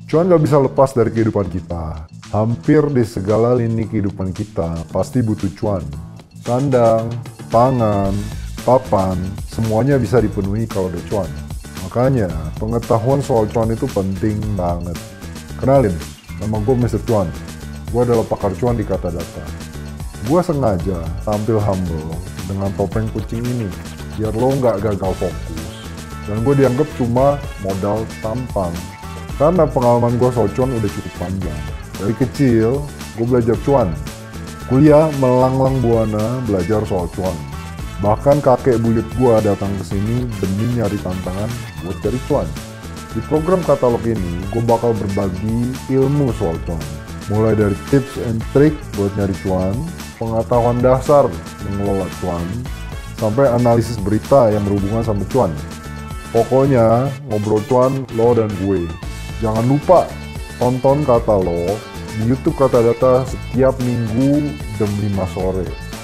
Cuan gak bisa lepas dari kehidupan kita. Hampir di segala lini kehidupan kita pasti butuh cuan. Sandang, pangan, papan, semuanya bisa dipenuhi kalau ada cuan. Makanya pengetahuan soal cuan itu penting banget. Kenalin, nama gue Mr. Cuan. Gue adalah pakar cuan di Kata Data. Gue sengaja tampil humble dengan topeng kucing ini biar lo nggak gagal fokus. Dan gue dianggap cuma modal tampang. Karena pengalaman gue soal cuan udah cukup panjang. Dari kecil, gue belajar cuan. Kuliah melanglang buana belajar soal cuan. Bahkan kakek buyut gue datang ke sini demi nyari tantangan buat cari cuan. Di program katalog ini, gue bakal berbagi ilmu soal cuan. Mulai dari tips and trick buat nyari cuan, pengetahuan dasar mengelola cuan, sampai analisis berita yang berhubungan sama cuan. Pokoknya, ngobrol cuan lo dan gue. Jangan lupa tonton Katalog di YouTube Kata Data setiap minggu jam 5 sore.